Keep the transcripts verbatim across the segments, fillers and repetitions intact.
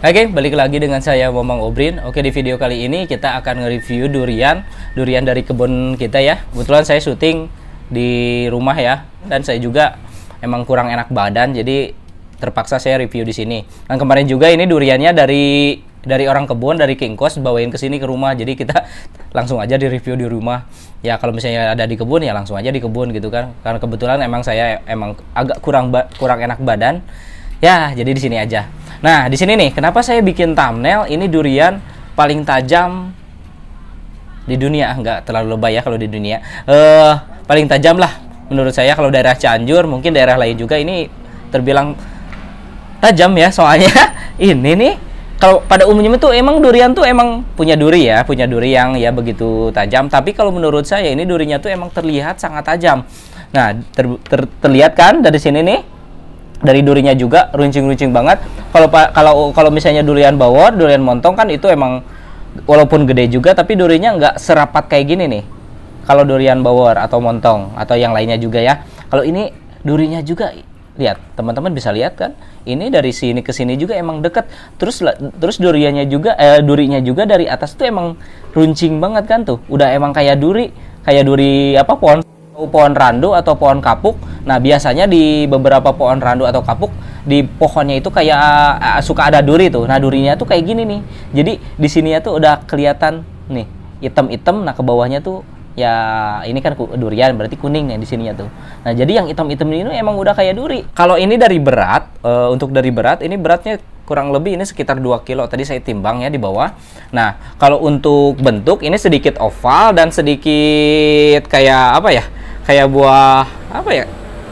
Oke, balik lagi dengan saya Momang Obrin. Oke, di video kali ini kita akan nge-review durian, durian dari kebun kita ya. Kebetulan saya syuting di rumah ya, dan saya juga emang kurang enak badan, jadi terpaksa saya review di sini. Dan kemarin juga ini duriannya dari dari orang kebun, dari Kingkos, bawain ke sini ke rumah. Jadi kita langsung aja di review di rumah. Ya kalau misalnya ada di kebun ya langsung aja di kebun gitu kan. Karena kebetulan emang saya emang agak kurang kurang enak badan. Ya, jadi di sini aja. Nah, di sini nih, kenapa saya bikin thumbnail ini durian paling tajam di dunia? Enggak terlalu lebay ya kalau di dunia. Eh, uh, paling tajam lah menurut saya. Kalau daerah Cianjur, mungkin daerah lain juga ini terbilang tajam ya. Soalnya ini nih, kalau pada umumnya tuh emang durian tuh emang punya duri ya, punya duri yang ya begitu tajam. Tapi kalau menurut saya ini durinya tuh emang terlihat sangat tajam. Nah, ter, ter, terlihat kan dari sini nih. Dari durinya juga runcing-runcing banget. Kalau kalau kalau misalnya durian bawor, durian montong kan itu emang walaupun gede juga tapi durinya nggak serapat kayak gini nih. Kalau durian bawor atau montong atau yang lainnya juga ya. Kalau ini durinya juga lihat, teman-teman bisa lihat kan? Ini dari sini ke sini juga emang deket. Terus terus duriannya juga eh, durinya juga dari atas tuh emang runcing banget kan tuh. Udah emang kayak duri, kayak duri apa pohon pohon randu atau pohon kapuk. Nah, biasanya di beberapa pohon randu atau kapuk di pohonnya itu kayak uh, suka ada duri tuh. Nah, durinya tuh kayak gini nih. Jadi di sini tuh udah kelihatan nih hitam-hitam. Nah, ke bawahnya tuh ya ini kan durian berarti kuning nih di sininya tuh. Nah, jadi yang hitam-hitam ini emang udah kayak duri. Kalau ini dari berat, uh, untuk dari berat ini beratnya kurang lebih ini sekitar dua kilo. Tadi saya timbang ya di bawah. Nah, kalau untuk bentuk ini sedikit oval dan sedikit kayak apa ya? Kayak buah apa ya,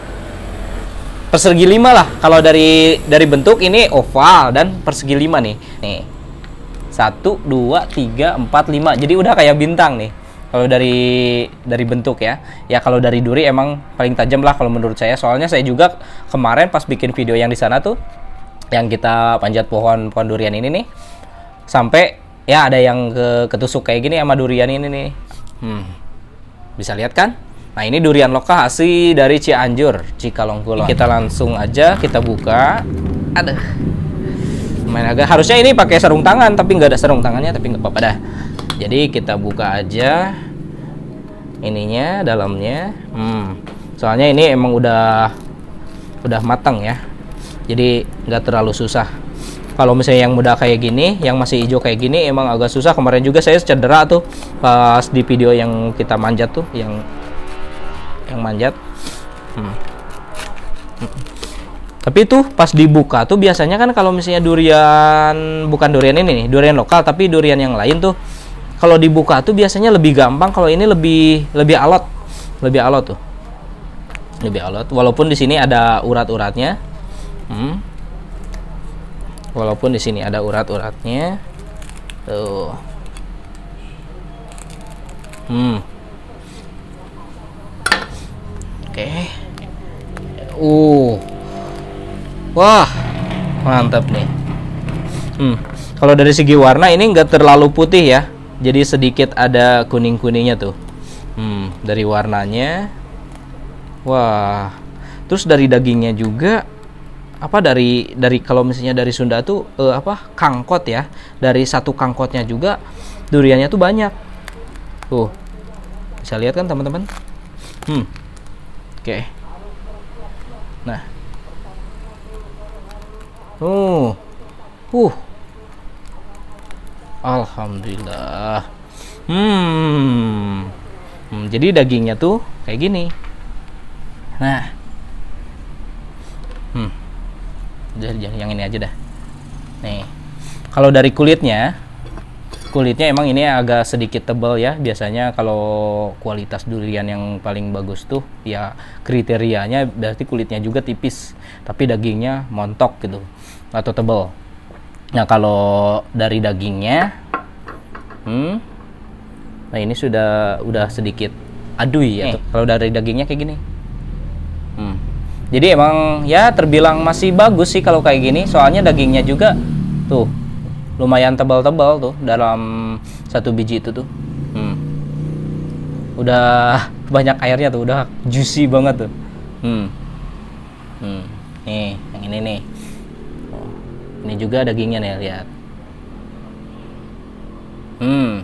persegi lima lah. Kalau dari dari bentuk ini oval dan persegi lima nih. Nih satu dua tiga empat lima, jadi udah kayak bintang nih kalau dari dari bentuk ya. Ya kalau dari duri emang paling tajam lah kalau menurut saya. Soalnya saya juga kemarin pas bikin video yang di sana tuh, yang kita panjat pohon pohon durian ini nih, sampai ya ada yang ke, ketusuk kayak gini sama durian ini nih. Hmm, bisa lihat kan? Nah, ini durian lokal asli dari Cianjur, Cikalongkulon. Kita langsung aja kita buka. Aduh, main agak harusnya ini pakai sarung tangan, tapi nggak ada sarung tangannya, tapi nggak apa-apa dah. Jadi kita buka aja ininya, dalamnya. Hmm, soalnya ini emang udah udah matang ya, jadi nggak terlalu susah. Kalau misalnya yang muda kayak gini, yang masih hijau kayak gini, emang agak susah. Kemarin juga saya cedera tuh pas di video yang kita manjat tuh, yang yang manjat. Hmm. Hmm. Tapi tuh pas dibuka tuh biasanya kan kalau misalnya durian, bukan durian ini nih, durian lokal tapi durian yang lain tuh, kalau dibuka tuh biasanya lebih gampang. Kalau ini lebih lebih alot, lebih alot tuh, lebih alot. Walaupun di sini ada urat-uratnya, hmm. walaupun di sini ada urat-uratnya, tuh, hmm. Oke, okay. uh, wah, mantap nih. Hmm, kalau dari segi warna ini nggak terlalu putih ya, jadi sedikit ada kuning-kuningnya tuh. Hmm, dari warnanya, wah. Terus dari dagingnya juga, apa dari dari kalau misalnya dari Sunda tuh eh, apa kangkot ya, dari satu kangkotnya juga duriannya tuh banyak. Tuh, bisa lihat kan teman-teman? Hmm. Oke, okay. Nah, oh, uh, alhamdulillah. Hmm. hmm, jadi dagingnya tuh kayak gini. Nah, hmm, jadi yang ini aja dah. Nih, kalau dari kulitnya. Kulitnya emang ini agak sedikit tebal ya. Biasanya kalau kualitas durian yang paling bagus tuh ya kriterianya berarti kulitnya juga tipis, tapi dagingnya montok gitu atau tebal. Nah, kalau dari dagingnya, hmm, nah ini sudah udah sedikit adui ya. Kalau dari dagingnya kayak gini, hmm. Jadi emang ya terbilang masih bagus sih kalau kayak gini. Soalnya dagingnya juga tuh lumayan tebal-tebal tuh dalam satu biji itu tuh. Hmm. Udah banyak airnya tuh, udah juicy banget tuh. Hmm. Hmm. Nih, yang ini nih. Ini juga dagingnya nih, lihat. Hmm.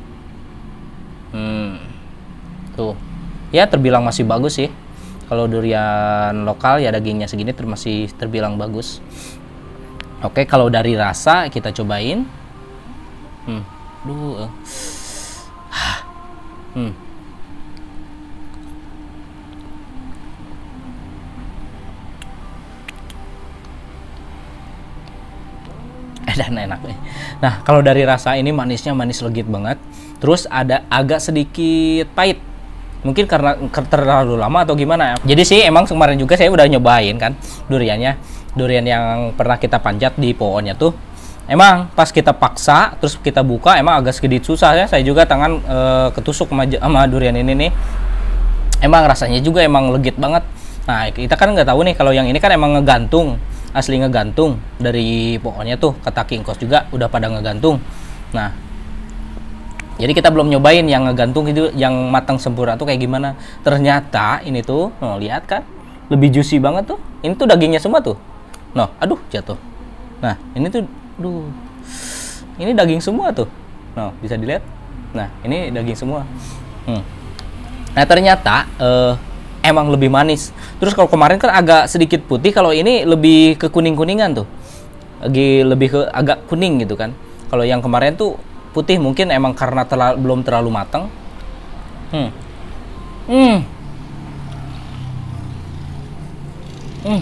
Hmm. Tuh. Ya terbilang masih bagus sih. Kalau durian lokal ya dagingnya segini ter masih terbilang bagus. Oke, kalau dari rasa kita cobain. Hmm. Duh. Hmm. Dan enak deh. Nah, kalau dari rasa ini manisnya manis legit banget. Terus ada agak sedikit pahit. Mungkin karena terlalu lama atau gimana ya. Jadi sih emang kemarin juga saya udah nyobain kan duriannya. Durian yang pernah kita panjat di pohonnya tuh. Emang pas kita paksa terus kita buka emang agak sedikit susah ya. Saya juga tangan e, ketusuk sama, sama durian ini nih. Emang rasanya juga emang legit banget. Nah, kita kan nggak tahu nih kalau yang ini kan emang ngegantung. Asli ngegantung dari pohonnya tuh, kata Kingkos juga udah pada ngegantung. Nah, jadi kita belum nyobain yang ngegantung itu, yang matang sempurna tuh kayak gimana. Ternyata ini tuh, oh, lihat kan, lebih juicy banget tuh. Ini tuh dagingnya semua tuh. Nah, aduh jatuh. Nah, ini tuh, duh, ini daging semua tuh. Nah, bisa dilihat. Nah, ini daging semua. Hmm. Nah, ternyata eh, emang lebih manis. Terus kalau kemarin kan agak sedikit putih, kalau ini lebih ke kuning-kuningan tuh. Lagi lebih ke agak kuning gitu kan. Kalau yang kemarin tuh putih, mungkin emang karena terlalu, belum terlalu matang. Hmm. Hmm. Hmm.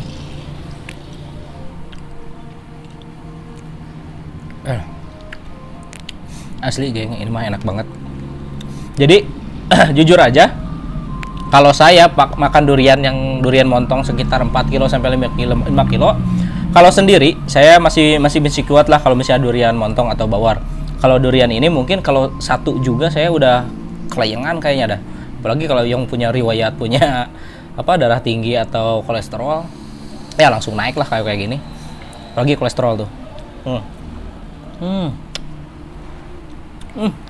Eh. Asli geng, ini mah enak banget. Jadi jujur aja, kalau saya pak makan durian yang durian montong sekitar empat kilo sampai lima kilo. Kalau sendiri saya masih masih masih kuat lah kalau misalnya durian montong atau bawar. Kalau durian ini mungkin kalau satu juga saya udah kelayangan kayaknya dah. Apalagi kalau yang punya riwayat punya apa darah tinggi atau kolesterol, ya langsung naik lah kayak kayak gini. Apalagi kolesterol tuh. Hmm. Hmm. Hmm.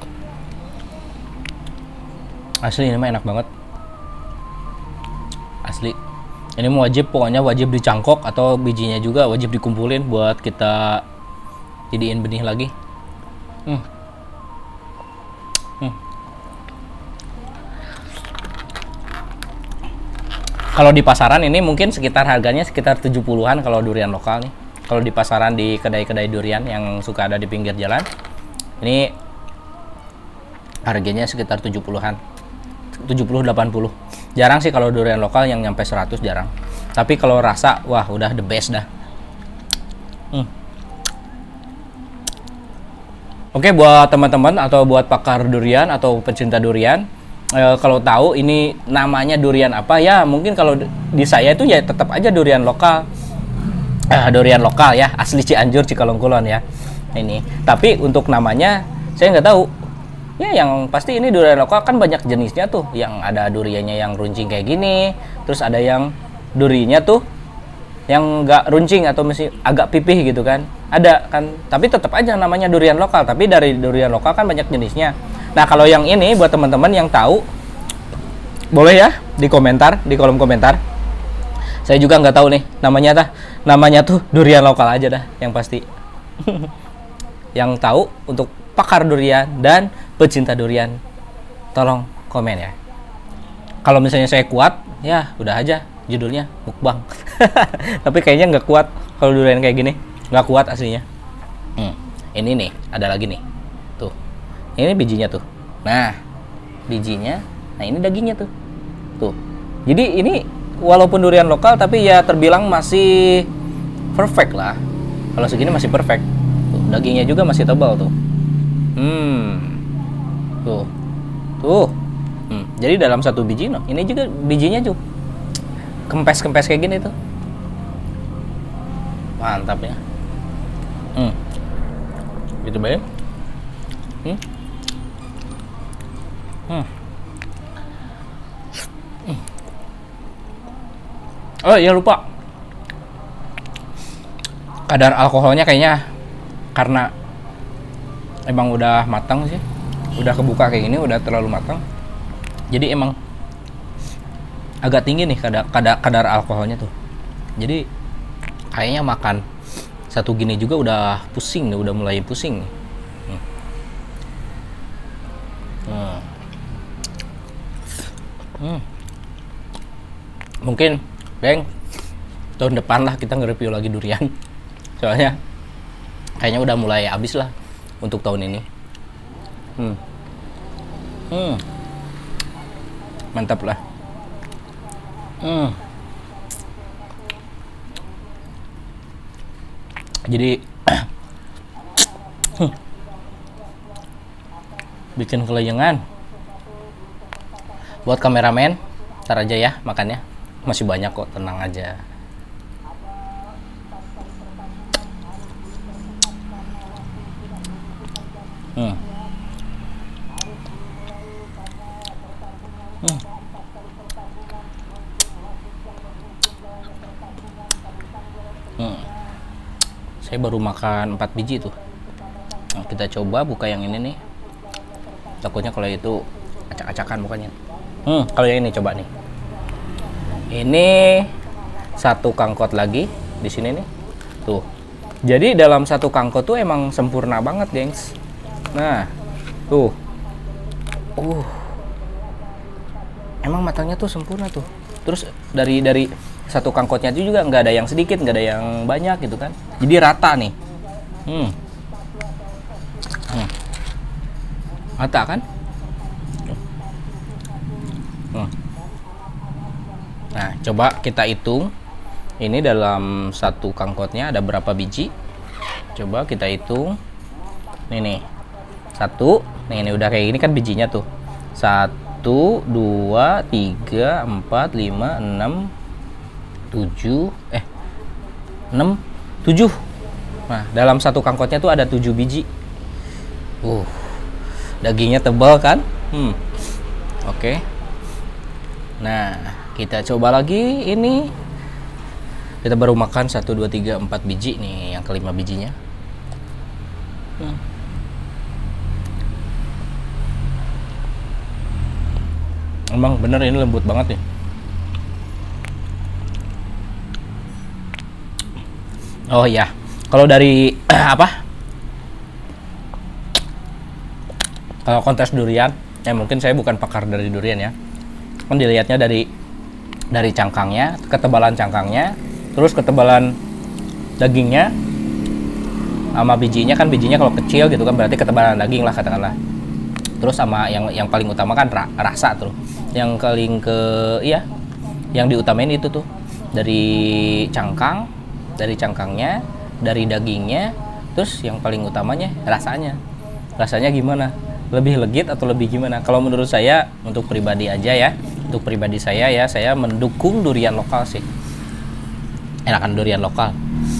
Asli ini mah enak banget. Asli. Ini wajib, pokoknya wajib dicangkok atau bijinya juga wajib dikumpulin buat kita jadiin benih lagi. Hmm. Hmm. Kalau di pasaran ini mungkin sekitar harganya sekitar tujuh puluhan kalau durian lokal nih. Kalau di pasaran di kedai-kedai durian yang suka ada di pinggir jalan, ini harganya sekitar tujuh puluhan. tujuh puluh delapan puluh. Jarang sih kalau durian lokal yang nyampe seratus, jarang. Tapi kalau rasa, wah udah the best dah. Hmm. Oke, buat teman-teman atau buat pakar durian atau pecinta durian, eh, kalau tahu ini namanya durian apa ya, mungkin kalau di saya itu ya tetap aja durian lokal. Eh, durian lokal ya, asli Cianjur, Cikalongkulon ya. Ini. Tapi untuk namanya saya nggak tahu. Ya yang pasti ini durian lokal kan banyak jenisnya tuh. Yang ada duriannya yang runcing kayak gini, terus ada yang durinya tuh yang nggak runcing atau masih agak pipih gitu kan. Ada kan, tapi tetap aja namanya durian lokal. Tapi dari durian lokal kan banyak jenisnya. Nah kalau yang ini buat teman-teman yang tahu, boleh ya di komentar, di kolom komentar. Saya juga nggak tahu nih namanya dah. Namanya tuh durian lokal aja dah yang pasti. Yang tahu untuk pakar durian dan pecinta durian, tolong komen ya. Kalau misalnya saya kuat, ya udah aja judulnya mukbang. Tapi kayaknya nggak kuat kalau durian kayak gini, nggak kuat aslinya. Hmm, ini nih, ada lagi nih, tuh. Ini bijinya tuh. Nah, bijinya, nah ini dagingnya tuh, tuh. Jadi ini walaupun durian lokal, tapi ya terbilang masih perfect lah. Kalau segini masih perfect. Tuh, dagingnya juga masih tebal tuh. Hmm, tuh, tuh. Hmm. Jadi dalam satu biji, no, ini juga bijinya tuh kempes-kempes kayak gini tuh, mantap ya. Hmm, gitu baik. Hmm. Hmm. Hmm. Oh iya lupa, kadar alkoholnya kayaknya karena emang udah matang sih, udah kebuka kayak gini, udah terlalu matang. Jadi emang agak tinggi nih kadar kadar, kadar alkoholnya tuh. Jadi kayaknya makan Satu gini juga udah pusing nih, udah mulai pusing nih. Hmm. Hmm. Hmm. Mungkin, Bang, tahun depan lah kita nge-review lagi durian. Soalnya kayaknya udah mulai habis lah untuk tahun ini. Hmm. Hmm. Mantap lah. Hmm. Jadi bikin kelayangan. Buat kameramen, ntar aja ya makannya. Masih banyak kok, tenang aja. Hmm. Hmm. Hmm. Saya baru makan empat biji tuh. Nah, kita coba buka yang ini nih. Takutnya kalau itu acak-acakan mukanya. Hmm, kalau yang ini coba nih. Ini satu kangkot lagi di sini nih. Tuh. Jadi dalam satu kangkot tuh emang sempurna banget, gengs. Nah, tuh. Uh. Emang matangnya tuh sempurna tuh. Terus dari dari satu kangkotnya itu juga nggak ada yang sedikit, nggak ada yang banyak gitu kan. Jadi rata nih. Hmm. Hmm. Rata kan? Hmm. Nah, coba kita hitung. Ini dalam satu kangkotnya ada berapa biji? Coba kita hitung. Nih nih. Satu. Nih ini udah kayak gini kan bijinya tuh. Satu, dua, tiga, empat, lima, enam, tujuh, eh, enam, tujuh. Nah, dalam satu kangkotnya tuh ada tujuh biji. Uh, dagingnya tebal kan? Hmm. Oke. Nah, kita coba lagi ini. Kita baru makan satu, dua, tiga, empat biji nih, yang kelima bijinya. Hmm. Emang bener ini lembut banget nih. Oh iya, kalau dari apa? Kalau kontes durian, ya mungkin saya bukan pakar dari durian ya. Kan dilihatnya dari dari cangkangnya, ketebalan cangkangnya, terus ketebalan dagingnya, sama bijinya kan bijinya kalau kecil gitu kan berarti ketebalan daging lah katakanlah. Terus sama yang yang paling utama kan ra, rasa tuh. Yang paling ke iya, yang diutamain itu tuh dari cangkang, dari cangkangnya, dari dagingnya, terus yang paling utamanya rasanya. Rasanya gimana? Lebih legit atau lebih gimana? Kalau menurut saya, untuk pribadi aja ya, untuk pribadi saya ya, saya mendukung durian lokal sih. Enakan durian lokal.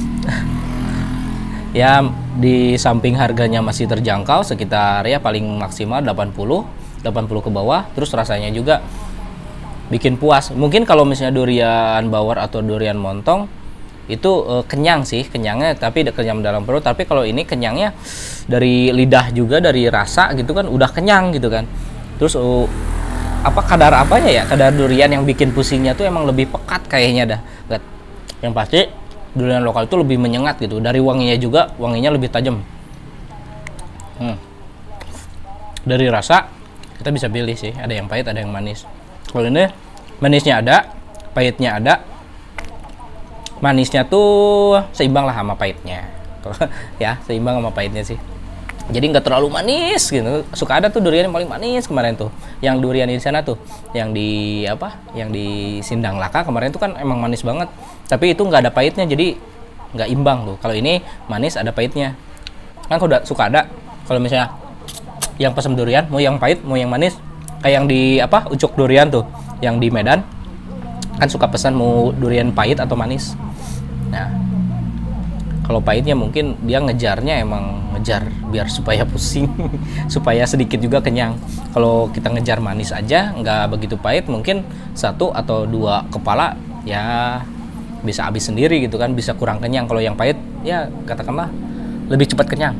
Ya di samping harganya masih terjangkau sekitar ya paling maksimal delapan puluh ke bawah, terus rasanya juga bikin puas. Mungkin kalau misalnya durian bawor atau durian montong itu uh, kenyang sih, kenyangnya tapi kenyang dalam perut, tapi kalau ini kenyangnya dari lidah juga, dari rasa gitu kan udah kenyang gitu kan. Terus uh, apa kadar apanya ya, kadar durian yang bikin pusingnya tuh emang lebih pekat kayaknya dah. Yang pasti durian lokal itu lebih menyengat gitu, dari wanginya juga, wanginya lebih tajam. Hmm. Dari rasa kita bisa pilih sih, ada yang pahit, ada yang manis. Kalau ini manisnya ada, pahitnya ada. Manisnya tuh seimbang lah sama pahitnya. Ya, seimbang sama pahitnya sih. Jadi nggak terlalu manis gitu. Suka ada tuh durian yang paling manis kemarin tuh. Yang durian di sana tuh, yang di apa? Yang di Sindang Laka kemarin tuh kan emang manis banget. Tapi itu nggak ada pahitnya, jadi nggak imbang tuh. Kalau ini manis ada pahitnya. Kan udah suka ada. Kalau misalnya yang pesem durian, mau yang pahit, mau yang manis. Kayak yang di apa? Ucuk durian tuh, yang di Medan. Kan suka pesan mau durian pahit atau manis. Nah, kalau pahitnya mungkin dia ngejarnya emang ngejar biar supaya pusing, supaya sedikit juga kenyang. Kalau kita ngejar manis aja nggak begitu pahit, mungkin satu atau dua kepala ya bisa habis sendiri gitu kan, bisa kurang kenyang. Kalau yang pahit ya katakanlah lebih cepat kenyang.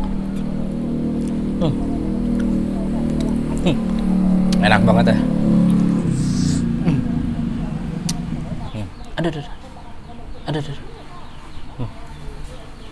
Hmm. Hmm. Enak banget ya. Hmm. Hmm. Aduh, aduh, aduh, aduh. Hmm.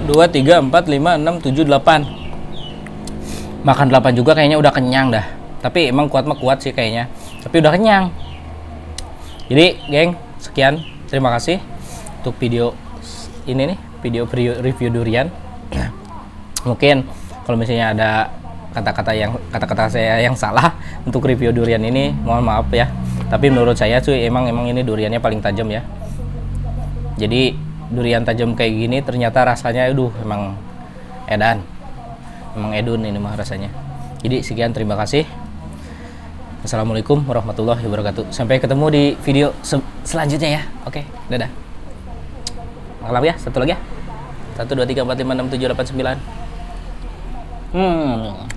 dua, tiga, empat, lima, enam, tujuh, delapan. Makan delapan juga kayaknya udah kenyang dah. Tapi emang kuat mah kuat sih kayaknya. Tapi udah kenyang. Jadi, geng, sekian. Terima kasih untuk video ini nih, video review durian. Mungkin kalau misalnya ada kata-kata yang kata-kata saya yang salah untuk review durian ini, mohon maaf ya. Tapi menurut saya tuh emang emang ini duriannya paling tajam ya. Jadi durian tajam kayak gini ternyata rasanya aduh emang edan. Emang edun ini mah rasanya. Jadi sekian, terima kasih. Assalamualaikum warahmatullahi wabarakatuh. Sampai ketemu di video se selanjutnya ya. Oke, dadah. Malam ya, satu lagi ya. satu, dua, tiga, empat, lima, enam, tujuh, delapan, sembilan. Hmm.